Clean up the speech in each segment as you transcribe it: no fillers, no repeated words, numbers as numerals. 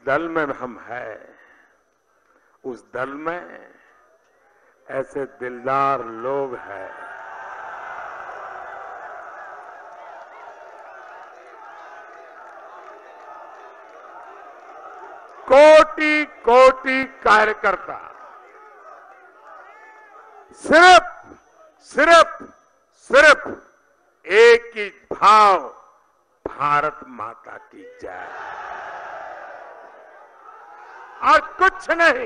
दल में हम हैं, उस दल में ऐसे दिलदार लोग हैं। कोटि कोटि कार्यकर्ता सिर्फ एक ही भाव, भारत माता की जय, और कुछ नहीं।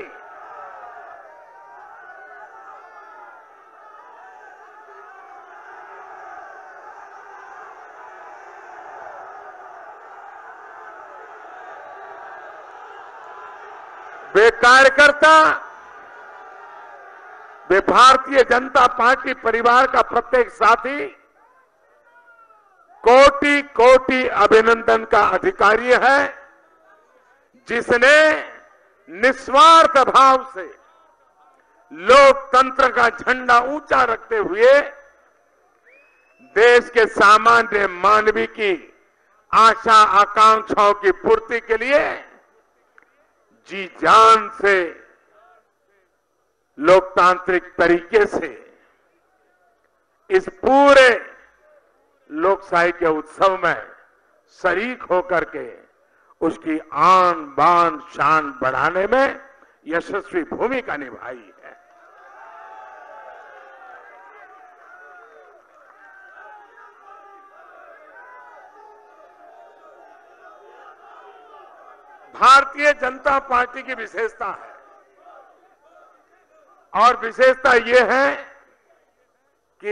वे कार्यकर्ता, वे भारतीय जनता पार्टी परिवार का प्रत्येक साथी कोटि कोटि अभिनंदन का अधिकारी है, जिसने निस्वार्थ भाव से लोकतंत्र का झंडा ऊंचा रखते हुए देश के सामान्य मानवी की आशा आकांक्षाओं की पूर्ति के लिए जी जान से, लोकतांत्रिक तरीके से इस पूरे लोकशाही के उत्सव में शरीक होकर के उसकी आन बान शान बढ़ाने में यशस्वी भूमिका निभाई है। भारतीय जनता पार्टी की विशेषता है, और विशेषता ये है कि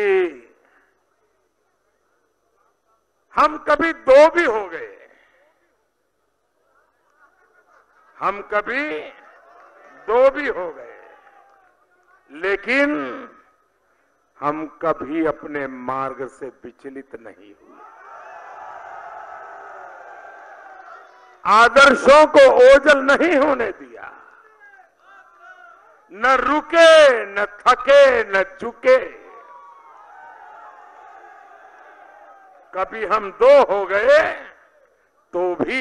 हम कभी दो भी हो गए, हम कभी दो भी हो गए, लेकिन हम कभी अपने मार्ग से विचलित नहीं हुए। आदर्शों को ओझल नहीं होने दिया, न रुके, न थके, न झुके। कभी हम दो हो गए तो भी,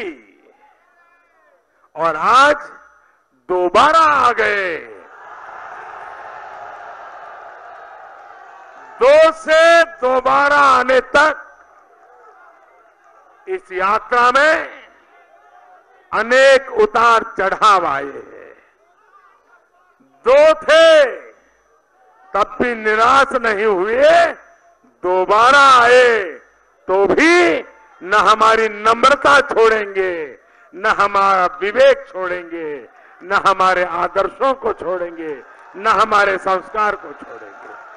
और आज दोबारा आ गए। दो से दोबारा आने तक इस यात्रा में अनेक उतार चढ़ाव आए हैं। दो थे तब भी निराश नहीं हुए, दोबारा आए तो भी न हमारी नम्रता छोड़ेंगे, न हमारा विवेक छोड़ेंगे, न हमारे आदर्शों को छोड़ेंगे, न हमारे संस्कार को छोड़ेंगे।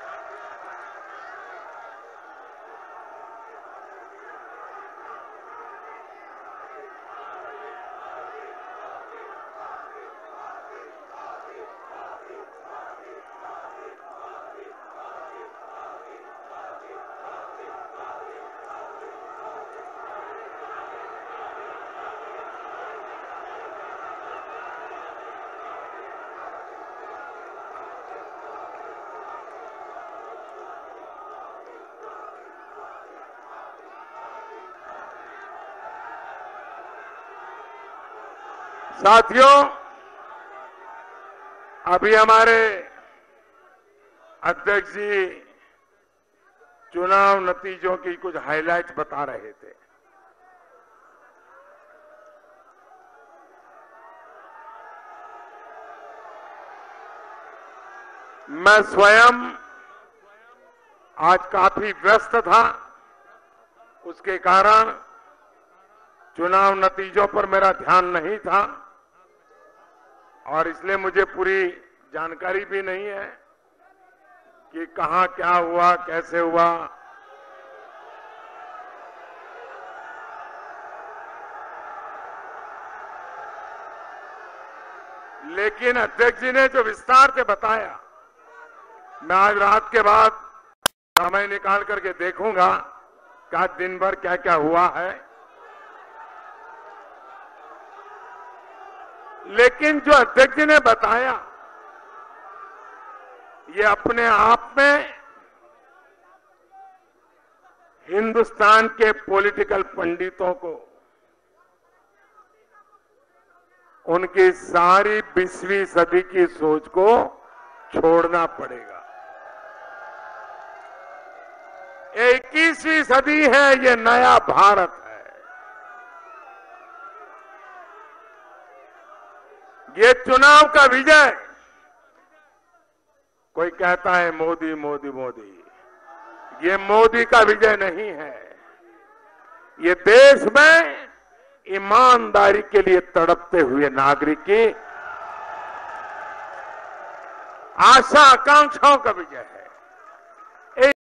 साथियों, अभी हमारे अध्यक्ष जी चुनाव नतीजों की कुछ हाइलाइट्स बता रहे थे। मैं स्वयं आज काफी व्यस्त था, उसके कारण चुनाव नतीजों पर मेरा ध्यान नहीं था, और इसलिए मुझे पूरी जानकारी भी नहीं है कि कहां क्या हुआ, कैसे हुआ। लेकिन अध्यक्ष जी ने जो विस्तार से बताया, मैं आज रात के बाद समय निकाल करके देखूंगा कि आज दिन भर क्या क्या हुआ है। लेकिन जो अध्यक्ष जी ने बताया, ये अपने आप में हिंदुस्तान के पॉलिटिकल पंडितों को उनकी सारी 20वीं सदी की सोच को छोड़ना पड़ेगा। ये 21वीं सदी है, ये नया भारत है। ये चुनाव का विजय, कोई कहता है मोदी मोदी मोदी, ये मोदी का विजय नहीं है। ये देश में ईमानदारी के लिए तड़पते हुए नागरिक की आशा आकांक्षाओं का विजय है।